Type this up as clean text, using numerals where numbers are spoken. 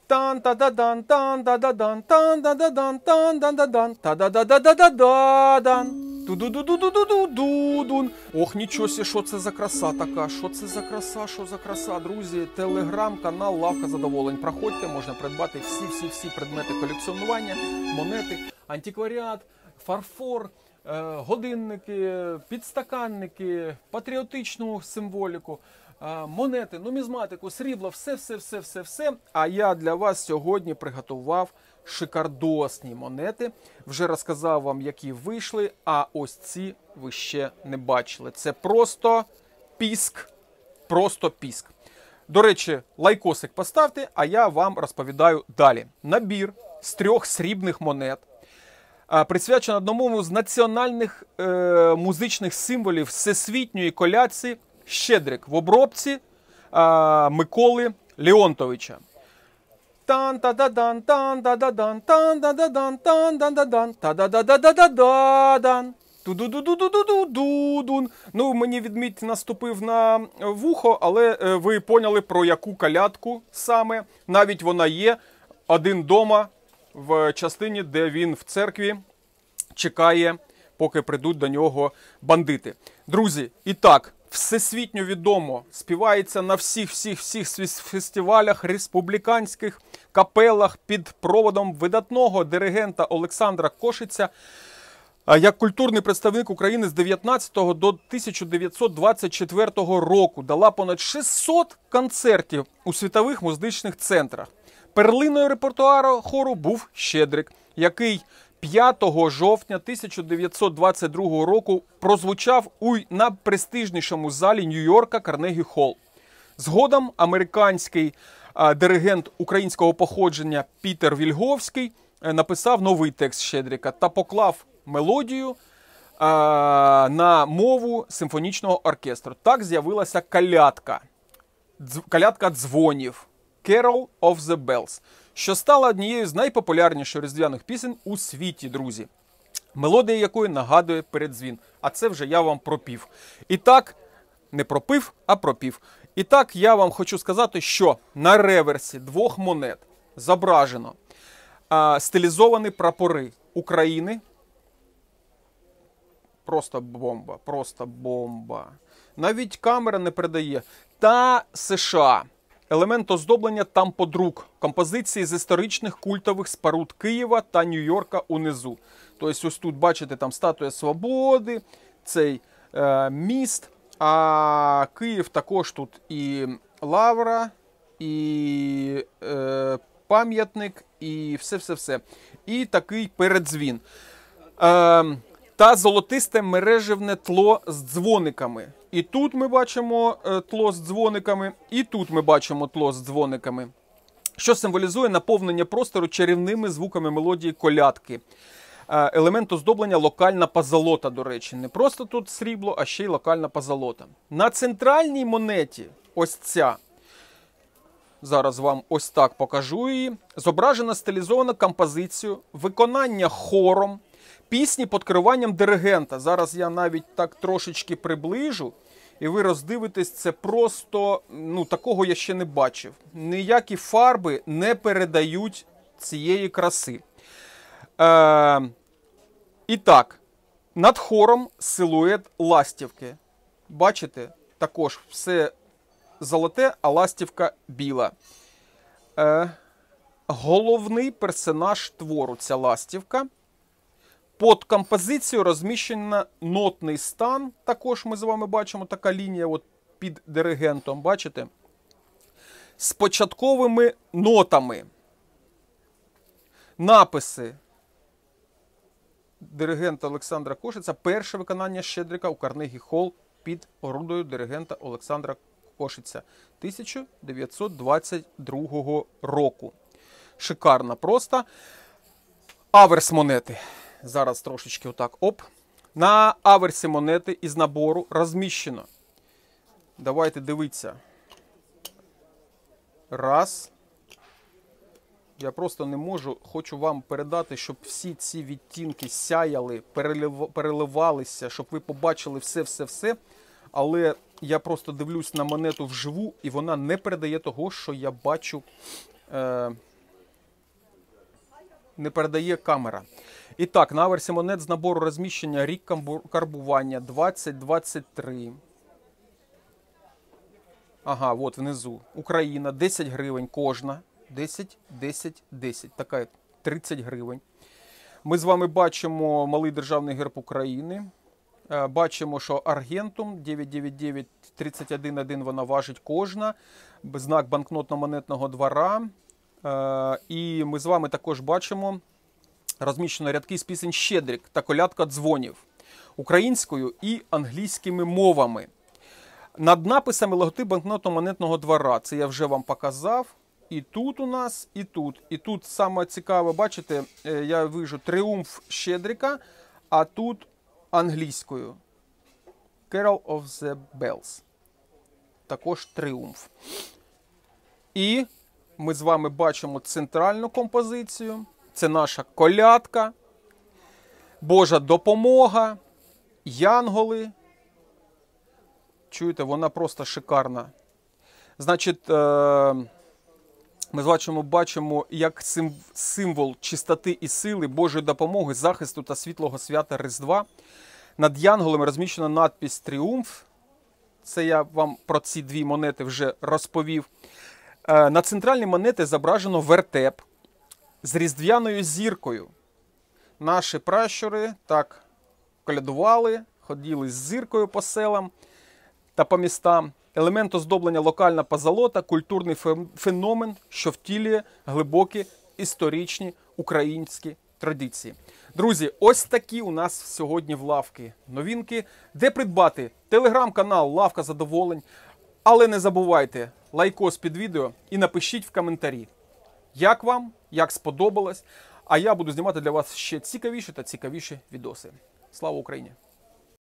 Тан-та-да-дан, тан-да-да-дан, тан-да-да-дан, тан-да-да-дан, та-да-да-да-да-да-дан. Ту-ду-ду-ду-ду-ду-ду-дун. Ох, нічого сі, що це за краса така? Що це за краса, що за краса, друзі? Телеграм-канал Лавка Задоволень. Проходьте, можна придбати всі предмети колекціонування, монети, антикваріат, фарфор, годинники, підстаканники, патріотичну символіку, монети, нумізматику, срібло, все. А я для вас сьогодні приготував шикардосні монети. Вже розказав вам, які вийшли, а ось ці ви ще не бачили. Це просто піск, До речі, лайкосик поставте, а я вам розповідаю далі. Набір з 3 срібних монет, присвячено одному з національних музичних символів всесвітньої коляці «Щедрик» в обробці Миколи Леонтовича. Тан-та-да-дан, тан-да-да-дан, тан-да-да-дан, тан-да-да-дан, та-да-да-да-да-да-дан. Ту-ду-ду-ду-ду-ду-ду-дун. Ну, мені відмідь наступив на вухо, але ви поняли, про яку колядку саме. Навіть вона є один дома в частині, де він в церкві чекає, поки прийдуть до нього бандити. Друзі, і так, всесвітньо відомо, співається на всіх фестивалях, республіканських капелах під проводом видатного диригента Олександра Кошиця. Як культурний представник України з 19 до 1924 року дала понад 600 концертів у світових музичних центрах. Перлиною репертуару хору був «Щедрик», який 5 жовтня 1922 року прозвучав у найпрестижнішому залі Нью-Йорка Карнегі Холл. Згодом американський диригент українського походження Пітер Вільговський написав новий текст «Щедрика» та поклав мелодію на мову симфонічного оркестру. Так з'явилася колядка дзвонів «Carol of the Bells», що стала однією з найпопулярніших різдвяних пісень у світі, друзі. Мелодія якої нагадує переддзвін. А це вже я вам пропів. І так, не пропив, а пропів. І так, я вам хочу сказати, що на реверсі 2 монет зображено стилізовані прапори України. Просто бомба. Навіть камера не передає. Та США. Елемент оздоблення там подрук. Композиції з історичних культових споруд Києва та Нью-Йорка унизу. Тобто ось тут, бачите, там статуя Свободи, цей міст. А Київ також тут і лавра, і пам'ятник, і все. І такий переддзвін. Та золотисте мережевне тло з дзвониками. І тут ми бачимо тло з дзвониками, і тут ми бачимо тло з дзвониками, що символізує наповнення простору чарівними звуками мелодії колядки. Елемент оздоблення локальна позолота, до речі. Не просто тут срібло, а ще й локальна позолота. На центральній монеті, ось ця, зараз вам ось так покажу її, зображена стилізована композиція, виконання хором, пісні під керуванням диригента. Зараз я навіть так трошечки приближу, і ви роздивитесь, це просто, такого я ще не бачив. Ніякі фарби не передають цієї краси. І так, над хором силует ластівки. Бачите? Також все золоте, а ластівка біла. Головний персонаж твору ця ластівка. Під композицією розміщено нотний стан. Також ми з вами бачимо така лінія от під диригентом. Бачите? З початковими нотами. Написи диригента Олександра Кошиця. Перше виконання «Щедрика» у Карнегі Холл під орудою диригента Олександра Кошиця 1922 року. Шикарно просто. Аверс монети. Зараз трошечки отак, оп. На аверсі монети із набору розміщено. Давайте дивіться. Раз. Я просто не можу, хочу вам передати, щоб всі ці відтінки сяяли, переливалися, щоб ви побачили все. Але я просто дивлюсь на монету вживу, і вона не передає того, що я бачу не передає камера. І так, на аверсі монет з набору розміщення рік карбування 2023. Ага, от внизу. Україна, 10 гривень кожна. 10, 10, 10. Така 30 гривень. Ми з вами бачимо малий державний герб України. Бачимо, що Аргентум 999-31-1 вона важить кожна. Знак банкнотно-монетного двора. І ми з вами також бачимо розміщено рядки з пісень «Щедрик» та «Колядка дзвонів» українською і англійськими мовами. Над написами логотип банкнотно-монетного двора. Це я вже вам показав. І тут у нас, і тут. І тут саме цікаве, бачите, я вижу «Тріумф Щедрика», а тут англійською. Carol of the Bells. Також «Тріумф». І ми з вами бачимо центральну композицію. Це наша колядка, Божа допомога, янголи. Чуєте, вона просто шикарна. Значить, ми бачимо, як символ чистоти і сили, Божої допомоги, захисту та світлого свята Різдва. Над янголами розміщена надпись «Тріумф». Це я вам про ці дві монети вже розповів. На центральній монеті зображено вертеп з різдвяною зіркою. Наші пращури так колядували, ходили з зіркою по селам та по містам. Елемент оздоблення локальна позолота, культурний феномен, що втілює глибокі історичні українські традиції. Друзі, ось такі у нас сьогодні в лавки новинки. Де придбати? Телеграм-канал «Лавка задоволень». Але не забувайте, лайкос під відео і напишіть в коментарі, як вам, як сподобалось. А я буду знімати для вас ще цікавіші та цікавіші відоси. Слава Україні!